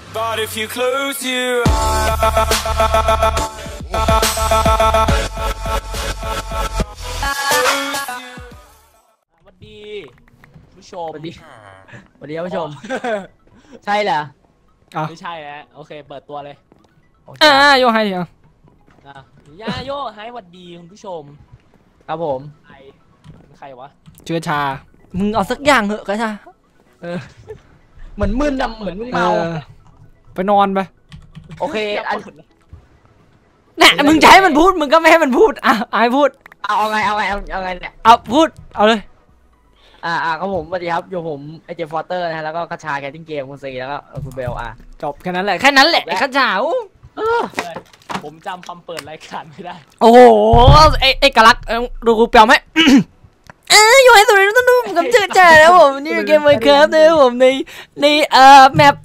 But if you close your eyes สวัสดีผู้ชมสวัสดีผู้ชมใช่เหรอไม่ใช่แล้วโอเคเปิดตัวเลยโยไฮเดียวย่าโยไฮสวัสดีคุณผู้ชมครับผมใครวะเจือชามึงเอาสักอย่างเหอะก็ชาเหมือนมึนเหมือนมึงเมาไปนอนไปโอเคน่ะมึงจะให้มันพูดมึงก็ไม่ให้มันพูดไอ้พูดเอาไงเนี่ยเอาพูดเอาเลยครับผมสวัสดีครับอยู่ผมไอเจฟอร์เตอร์นะฮะแล้วก็คาชาแคทติ้งเกมคุณซีแล้วก็คุณเบลจบแค่นั้นแหละไอ้ข้าจ๋าผมจำคำเปิดรายการไม่ได้โอ้โหไอ้กะลักดูกูเปล่าไหมอยู่ให้สุดเลยต้องดูกับเจือชาแล้วผมนี่เกมไมค์ครับนะผมในแมป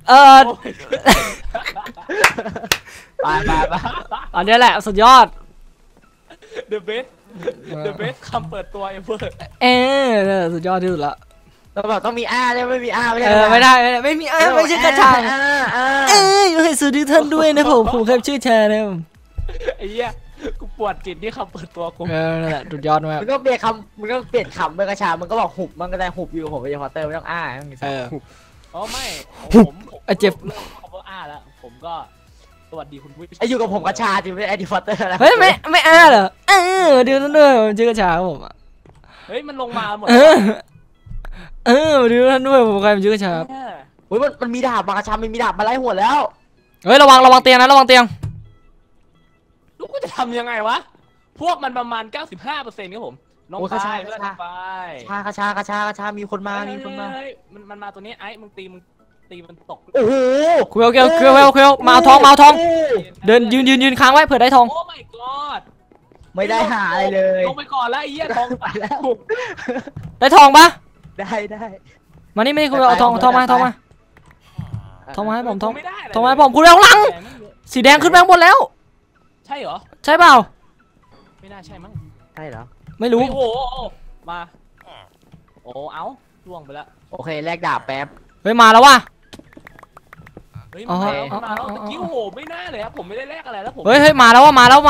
ไปอันนี้แหละสุดยอด The best คำเปิดตัว ever สุดยอดที่สุดละเราแบบต้องมีใช่ไม่มีไม่ได้ไม่มีไม่ใช่กระชากอยู่ให้สุดที่ท่านด้วยนะผมครับชื่อแชร์นะผมไอ้เหี้ยกูปวดจิตที่คำเปิดตัวกูนั่นแหละสุดยอดมากมันก็เปลี่ยนคำมันก็เปลี่ยนคำเป็นกระชากมันก็บอกหุบมันก็ได้หุบอยู่ผมไอเจฟอร์เตอร์ไม่ต้องต้องมีหุบไม่ผมเจ็บเริ่มคำว่าแล้วผมก็สวัสดีคุณผู้ชมอยู่กับผมกระชาจริงไม่ไอเจฟอร์เตอร์แล้วเฮ้ยไม่เหรอเดี๋ยวนั่นด้วยผมชื่อกระชาผมเฮ้ยมันลงมาหมดเดี๋ยวนั่นด้วยผมใครผมชื่อกระชาเฮ้ยมันมีดาบมากระชามันมีดาบมาไล่หัวแล้วเฮ้ยระวังเตียงนะระวังเตียงลูกก็จะทำยังไงวะพวกมันประมาณ 95%ครับผมน้องกระชามีคนมามันมาตัวนี้ไอ้มึงตีมันตกโอ้โหเคียวมาเอาทองเดินยืนค้างไว้เผื่อได้ทองโอ้ my god ไม่ได้หาอะไรเลยลงไปก่อนแล้วไอ้เหี้ยทองไปแล้วได้ทองปะได้มานี่คุณเอาทองมาให้ผมทองมาให้ผมคุณเอาหลังสีแดงขึ้นไปข้างบนแล้วใช่เหรอใช่เปล่าไม่น่าใช่มั้งใช่เหรอไม่รู้โอ้มาเอาล่วงไปแล้วโอเคแลกดาบแป๊บเฮ้ยมาแล้วว่ะเฮ้ยมาแล้วตะกี้โอ้โหไม่น่าเลยครับผมไม่ได้แลกอะไรแล้วผมเฮ้ยมาแล้วมาแล้ว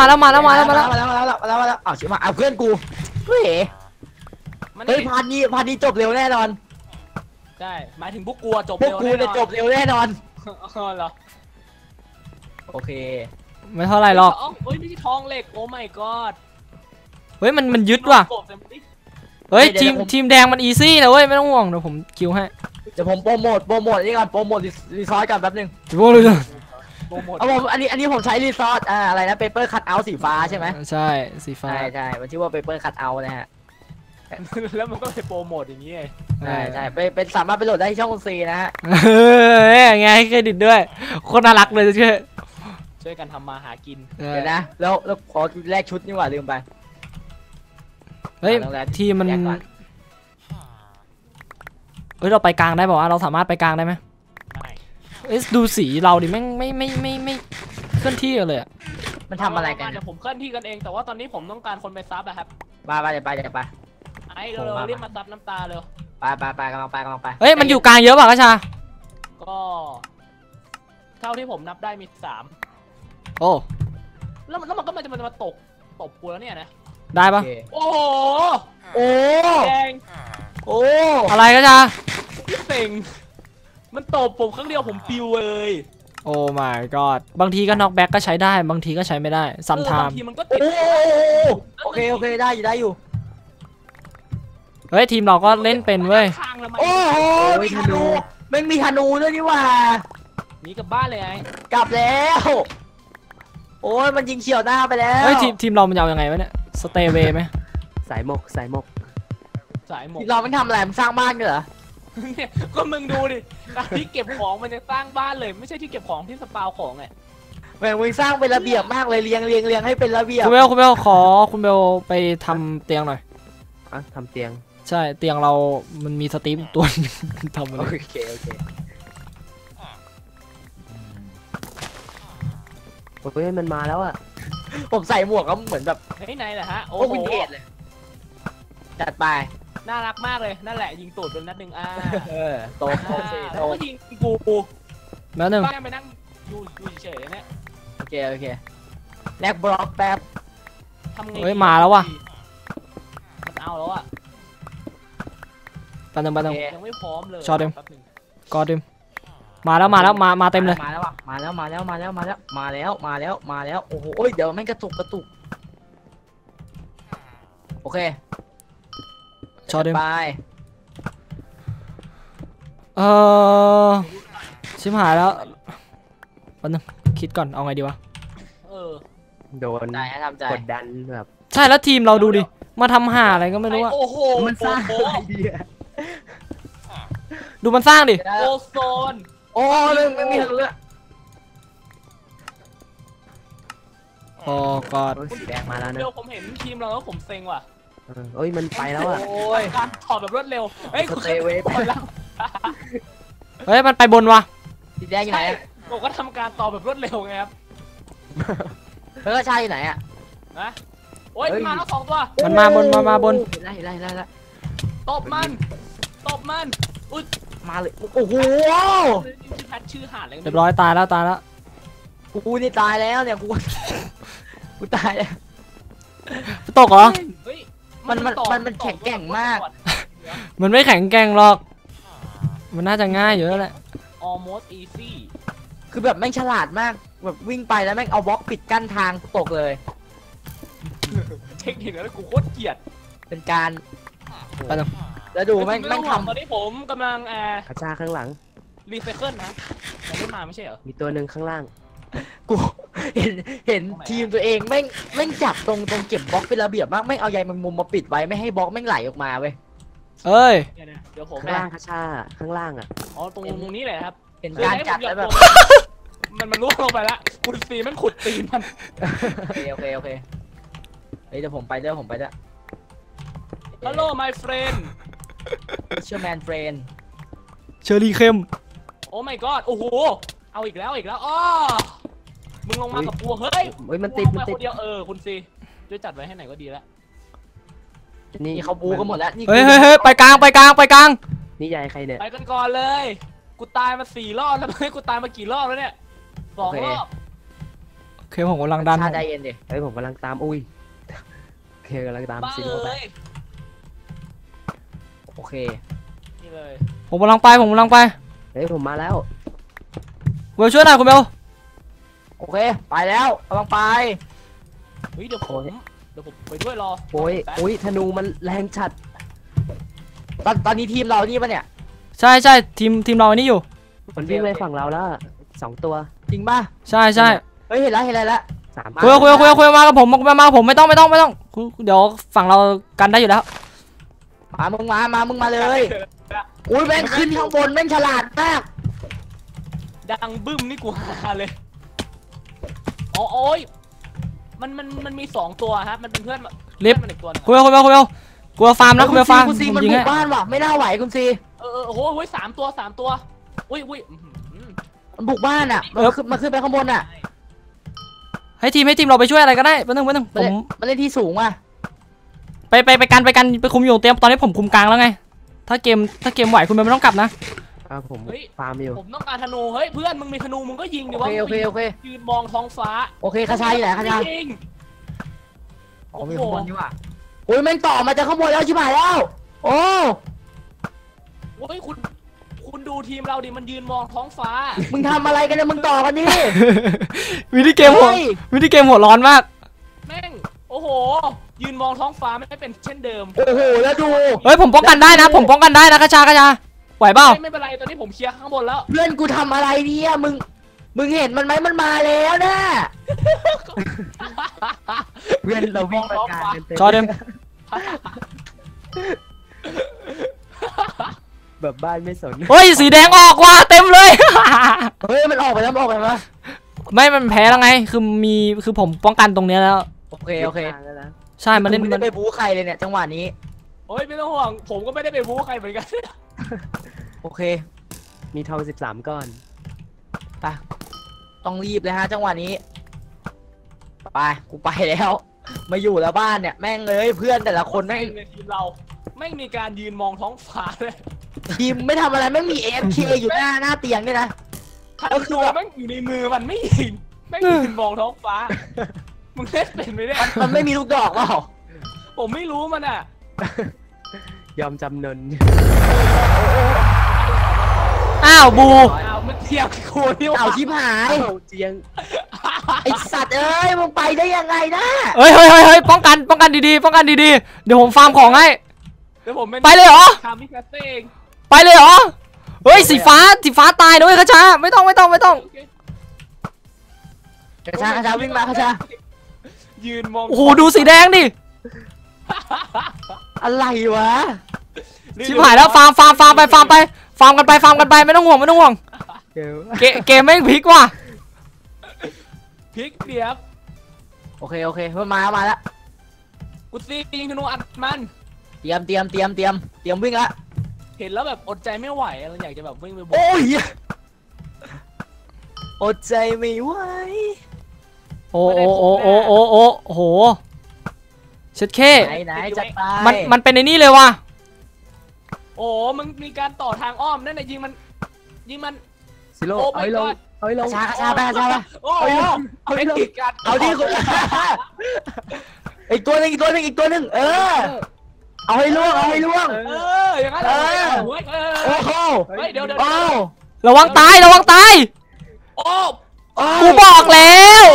ชิมาเอาเพื่อนกูเฮ้ยพานี้จบเร็วแน่นอนใช่หมายถึงพวกกูจบเร็วพวกกูจะจบเร็วแน่นอนเหรอโอเคไม่เท่าไรหรอกเฮ้ยไม่ใช่ทองเหล็กโอ้ my god เฮ้ยมันยึดว่ะเฮ้ยทีมแดงมันอีซี่นะเว้ยไม่ต้องห่วงเดี๋ยวผมคิวให้เดี๋ยวผมโปรโมทนี่ก่อนโปรโมทรีซอสกันแป๊บนึงอันนี้ผมใช้รีซอสอะไรนะเปเปอร์คัตเอาสีฟ้าใช่ไหมใช่สีฟ้าใช่มันชื่อว่าเปเปอร์คัตเอานะฮะแล้วมันก็ไปโปรโมทอย่างนี้ใช่เป็นสามารถไปโหลดได้ที่ช่องคุณซีนะฮะไงให้เครดิตด้วยโคตรน่ารักเลยช่วยกันทำมาหากินเดี๋ยวนะแล้วขอแลกชุดนี่หว่าลืมไปเฮ้ยทีมันเราไปกลางได้ป่าวเราสามารถไปกลางได้ไหมดูสีเราดิไม่เคลื่อนที่เลยอ่ะมันทำอะไรกันเดี๋ยวผมเคลื่อนที่กันเองแต่ว่าตอนนี้ผมต้องการคนไปซับอะครับไปไอ้เราเรียกมาซับน้ำตาเร็วไปกำลังไปเฮ้ยมันอยู่กลางเยอะป่ะกระชาก็เท่าที่ผมนับได้มี3 โอ้แล้วมันก็จะมาตบกูแล้วเนี่ยนะได้ปะโอ้แดงอะไรกระชาเซ็งมันตบผมครั้งเดียวผมปิวเลยโอ้ my god บางทีก็น็อกแบ็กก็ใช้ได้บางทีก็ใช้ไม่ได้ซัมไทม์บางทีมันก็ติดโอเคได้อยู่เฮ้ยทีมเราก็เล่นเป็นเว้ยโอ้โหธนูไม่มีธนูด้วยนี่ว่าหนีกลับบ้านเลยไงกลับแล้วโอ้ยมันยิงเฉียวหน้าไปแล้วเฮ้ยทีมเรามันยาวยังไงวะเนี่ยสเตย์เวย์ไหมสายหมกทีมเรามันทำอะไรมันสร้างบ้านกันเหรอเนี่ยก็มึงดูดิที่เก็บของมันจะสร้างบ้านเลยไม่ใช่ที่เก็บของที่สปาวของไงแม่งมึงสร้างเป็นระเบียบมากเลยเรียงให้เป็นระเบียบคุณเบลขอคุณเบลไปทำเตียงหน่อยทำเตียงใช่เตียงเรามันมีสตีฟตัวทำมันโอเคเฮ้ยมันมาแล้วอะผมใส่หมวกก็เหมือนแบบไหนแหละฮะโอ้วินเทจเลยจัดไปน่ารักมากเลยนั่นแหละยิงตูดเป็นนัดหนึ่งโตแล้วก็ยิงกูนัดหนึ่งไปนั่งโอเคแลกบล็อกแป๊บทำไงเฮ้ยมาแล้วว่ะมันเอาแล้วอ่ะปันนึงยังไม่พร้อมเลยชอตเดิมแป๊บหนึ่งกอดดิมมาแล้วมาเต็มเลยมาแล้วโอ้โหเดี๋ยวแม่งกระตุกโอเคชอตดิมไปชิมหายแล้วปันนึงคิดก่อนเอาไงดีวะเออโดนใจให้ทำใจกดดันแบบใช่แล้วทีมเราดูดิมาทำห่าอะไรก็ไม่รู้อะโอ้โหมันสร้างโอ้อะไรโหดีอะดูมันสร้างดิโอโซนโอ้ไม่มีทะลุอะโอ้กอดโอ้ยสีแดงมาแล้วนะเร็วผมเห็นทีมเราแล้วผมเซ็งว่ะเอ้ยมันไปแล้วอ่ะโอ้ยการถอดแบบรวดเร็วเฮ้ยสคุณเตย์เวฟถอดแล้วเฮ้ยมันไปบนวะสีแดงอยู่ไหนใช่อะผมก็ทำการต่อแบบรวดเร็วไงครับเฮ้ยกระชายอยู่ไหนอะนะโอ้ยมาแล้วสองตัวมันมาบนมาบนเห็นแล้วตบมันอุ้ยมาเลยโอ้โหชื่อแพทชื่อหาดอะไรกันเรียบร้อยตายแล้วกูนี่ตายแล้วเนี่ยกูตายแล้วตกเหรอเฮ้ยมันต่อแข็งแกร่งมากมันไม่แข็งแกร่งหรอก มันน่าจะง่ายอยู่แล้วแหละ almost easy คือแบบแม่งฉลาดมากแบบวิ่งไปแล้วแม่งเอาบล็อกปิดกั้นทางตกเลยเทคนิคแล้วกูโคตรเกลียดเป็นการไปตรงแล้วดูแม่งไต้แม่องงห่วทำตอนนี้ผมกำลังกระชากข้างหลังรีไซเคิลนะยังไม่มาไม่ใช่เหรอมีตัวหนึ่งข้างล่างกูเห็นทีมตัวเองแม่งจับตรงเก็บบล็อกเป็นระเบียบมากแม่งเอาใยแมงมุมมาปิดไว้ไม่ให้บล็อกแม่งไหลออกมาเว้ยเอ้ยเนี่ยเดี๋ยวผมข้างล่างกระชากข้างล่างอ่ะอ๋อตรงนี้แหละครับเป็นการจัดแล้วแบบมันล่วงลงไปแล้วคุณซีมันขุดตีนมันโอเคเฮ้ยเดี๋ยวผมไปด้วยฮัลโหล my friend เชื่อแมนเฟรนเชอรี่เข้มโอ้ my god โอ้โหเอาอีกแล้วอ้อมึงลงมากับกูเฮ้ยเฮ้ยมันติดมึงลงมันมาติคดนเดียวช่วยจัดไว้ให้ไหนก็ดีแล้วนี่นี่เขาบูกันหมดแล้วนี่เฮ้ยไปกลางนี่ยายใครเนี่ยไปกันก่อนเลย กูตายมา4 รอบแล้วกูตายมากี่รอบแล้วเนี่ย2 รอบโอเคผมกำลังดันชาใจเย็นดิเฮ้ยผมกำลังตามอุ้ยโอเคกำลังตามบ้าซินเลเข้าไปยโอเคนี่เลยผมกำลังไปเฮ้ยผมมาแล้วเวลช่วยหน่อยคุณเบลโอเคไปแล้วกำลังไปเฮ้ยเดี๋ยวผมไปด้วยรอโอ้ยอุ้ยธนูมันแรงจัดตอนนี้ทีมเรานี่ปะเนี่ยใช่ทีมเราอันนี้อยู่มันวิ่งไปฝั่งเราแล้วอะ2 ตัวจริงป่ะใช่เฮ้ยเห็นแล้ว 3 คุยมากับผมมากับผมไม่ต้องเดี๋ยวฝั่งเรากันได้อยู่แล้วมึงมาเลยอุ้ยแม่งขึ้นข้างบนแม่งฉลาดมากดังบึ้มนี่กูฮาเลยโอ้ยมันมี2 ตัวครับมันเป็นเพื่อนลิฟต์มันอีกตัวนึงคุยกลัวฟาร์มนะคุณเบลฟาร์มคุณซีผมมันยิงบุให้กบ้านว่ะไม่น่าไหวคุณซีโอ้โห3 ตัวอุ้ยมันบุกบ้านอ่ะมันขึ้นไปข้างบนอ่ะให้ทีมเราไปช่วยอะไรก็ได้แป๊บนึงผมมันเล่นที่สูงว่ะไปกันไปคุมอยู่เตรียมตอนนี้ผมคุมกลางแล้วไงถ้าเกมไหวคุณเบลไม่ต้องกลับนะผมฟาร์มอยู่ผมต้องการธนูเฮ้ยเพื่อนมึงมีธนูมึงก็ยิงดิวะโอเคยืนมองท้องฟ้าโอเคคาชายอยู่ไหนคาชายยิงอ๋อมีข้างบนนี่ว่ะโอ้ยแม่งต่อมาจากข้างบนแล้วชิบหายแล้วโอ้โอ้ยคุณดูทีมเราดิมันยืนมองท้องฟ้ามึงทำอะไรกันเนี่ยมึงต่อกันดิวิธีเกมหัวร้อนมากแม่งโอ้โหยืนมองท้องฟ้าไม่เป็นเช่นเดิมโอ้โหแล้วดูเฮ้ยผมป้องกันได้นะกระชาไหวเปล่าไม่เป็นไรตอนนี้ผมเคลียร์ข้างบนแล้วเพื่อนกูทำอะไรเนี่ยมึงเห็นมันไหมมันมาแล้วนะเพื่อนเราวิ่งประกาศกันเต็มชอเดิมแบบบ้านไม่สนเฮ้ยสีแดงออกว่ะเต็มเลยเฮ้ยมันออกไปแล้วมันออกไปมั้ยไม่มันแพ้แล้วไงคือผมป้องกันตรงเนี้ยแล้วโอเคใช่มันเล่นไม่ได้ไปบู๊ใครเลยเนี่ยจังหวะนี้โอ้ยไม่ต้องห่วงผมก็ไม่ได้ไปบู๊ใครเหมือนกันโอเคมีทอง13 ก้อนไปต้องรีบเลยฮะจังหวะนี้ไปกูไปแล้วมาอยู่แล้วบ้านเนี่ยแม่งเลยเพื่อนแต่ละคนแม่งในทีมเราไม่มีการยืนมองท้องฟ้าเลยทีมไม่ทำอะไรแม่งมี AFK อยู่หน้าเตียงด้วยนะถ้าคือแม่งอยู่ในมือมันไม่ยิงแม่งยืนมองท้องฟ้ามึงเล่นเป็นไหมเนี่ยมันไม่มีลูกดอกเปล่าผมไม่รู้มันอ่ะยอมจำนนอ้าวบูเอามันเทียบกูนี่หเอาว่าชิบหายเอาเจียงไอสัตว์เอ้ยมึงไปได้ยังไงนะเฮ้ยเฮ้ยเฮ้ยเฮ้ยป้องกันดีๆป้องกันดีๆเดี๋ยวผมฟาร์มของให้เดี๋ยวผมเป็นไปเลยเหรอคามิคาเซ่เองไปเลยเหรอเฮ้ยสีฟ้าตายนะเว้ยกระชาไม่ต้องโอเคกระชาวิ่งมากระชายืนมองโอ้โหดูสีแดงดิอะไรวะชิบหายแล้วฟาร์มไปฟาร์มกันไปไม่ต้องห่วงเดี๋ยวเกมแม่งพลิกว่ะพลิกเดียบโอเคเพิ่มมาแล้วกูซียิงธนูอัดมันเตรียมวิ่งละเห็นแล้วแบบอดใจไม่ไหวเราอยากจะแบบวิ่งไปบอกโอ้ยอดใจไม่ไหวโอ้โหเช็ดเคไหนจัดไปมันเป็นในนี่เลยว่ะโอ้มึงมีการต่อทางอ้อมนั่นแหละยิงมันซิโร่โอ้เอาให้ลง my god เอาให้ลงกระชาไปโอ้โหเป็นกิจการเอาดิคุณอีกตัวหนึ่งเออเอาให้ล่วงอย่างนั้นเลยโอ้โหเฮ้ยเดี๋ยวโอ้ระวังตายโอ้กูบอกแล้ว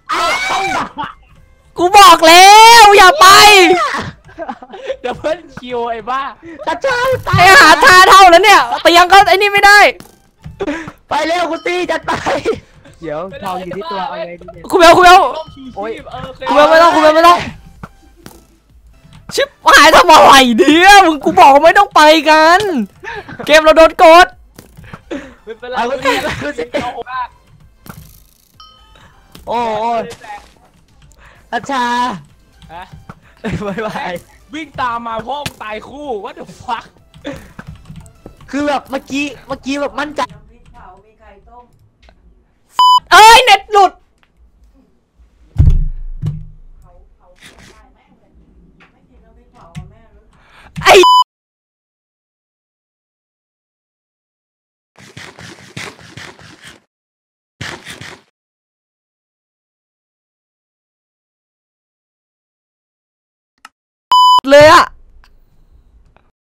อย่าไปเดี๋ยวเพิ่นคิวไอ้บ้ากระชาตายไอหาท่าเท่าแล้วเนี่ยเตียงก็ไอ้นี่ไม่ได้ไปเร็วคุณตีจัดไปเดี๋ยวทองอยู่ที่ตัวเอาไงดีเนี่ยคุณเบลต้องชูโอ้ยชีพโอเคคุณเบลไม่ต้องชิบหายทำอะไรเดียวมึงกูบอกว่าไม่ต้องไปกัน เกมเราโดนกดไม่เป็นไรเอาคุณตีเอาบ้าโอ้ยกระชาฮะบายวิ่งตามมาพ่อตายคู่ว่าเดี๋ยวฟักคือแบบเมื่อกี้แบบมั่นใจเอ้ยเน็ตหลุดไอเลยอะ